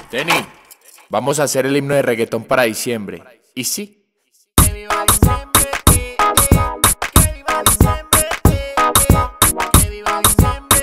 Teni, vamos a hacer el himno de reggaetón para diciembre. ¿Y sí? Que viva diciembre, que viva diciembre, que viva diciembre,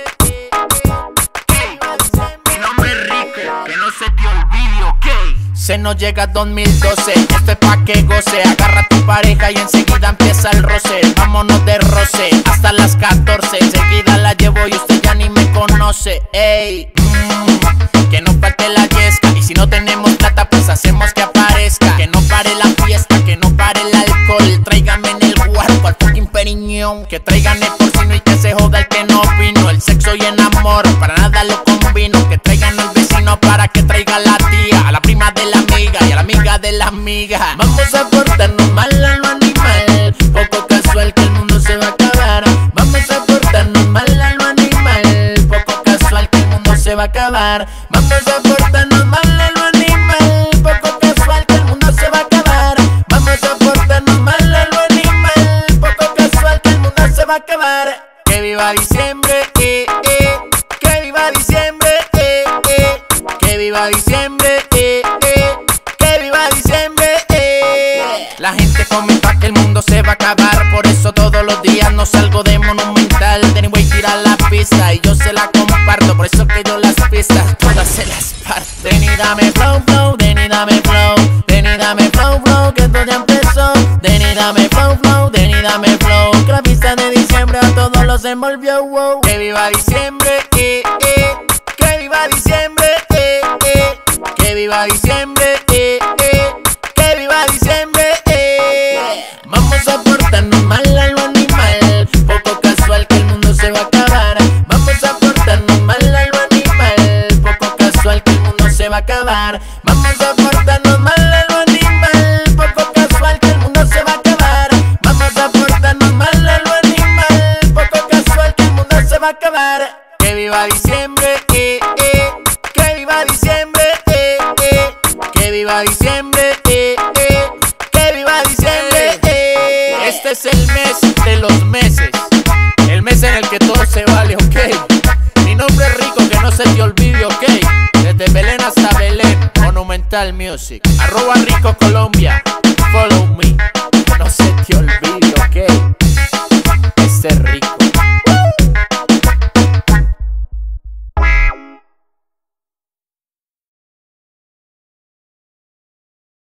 que viva diciembre. Mi nombre es Rico, que no se te olvide, ¿ok? Se nos llega 2012, esto es pa' que goce. Agarra a tu pareja y enseguida empieza el roce. Vámonos de roce hasta las 14. Enseguida la llevo y usted ya ni me conoce. Ey, que no falte la yesca. Y si no tenemos plata, pues hacemos que aparezca. Que no pare la fiesta, que no pare el alcohol. Tráigame en el cuarto al fucking periñón. Que traigan el porcino y que se joda el que no vino. El sexo y el amor, para nada lo combino. Que traigan al vecino para que traiga a la tía, a la prima de la amiga y a la amiga de la amiga. Vamos a portarnos mal a lo animal. Poco casual que el mundo se va a acabar. Vamos a portarnos mal a lo animal. Poco casual que el mundo se va a acabar. Vamos a portarnos mal a lo animal. Poco casual que el mundo se va a acabar. Vamos a portarnos mal a lo animal. Poco casual que el mundo se va a acabar. Que viva diciembre, que viva diciembre, que viva diciembre, que viva diciembre. La gente comenta que el mundo se va a acabar, por eso todos los días no salgo de Monumental. Anyway, tira la pista y yo se la comparto, por eso que yo las pistas todas se las parto. Deni, dame flow, flow, Deni, dame flow, Deni, dame flow, flow, que esto ya empezó. Deni, dame flow, flow, Deni, dame flow, que la pista de diciembre a todos los envolvió, wow. Que viva diciembre, que viva diciembre, que viva diciembre, que viva diciembre. Vamos a portarnos mal a lo animal. Poco casual que el mundo se va a acabar. Vamos a portarnos mal a lo animal. Poco casual que el mundo se va a acabar. Vamos a portarnos mal a lo animal. Poco casual que el mundo se va a acabar. Vamos a portarnos mal a lo animal. Poco casual que el mundo se va a acabar. Que viva diciembre, que viva diciembre, que viva diciembre, que viva diciembre. Este es el mes de los meses, el mes en el que todo se vale, ok. Mi nombre es Rico, que no se te olvide, ok. Desde Belén hasta Belén, Monumental Music. @Rico Colón.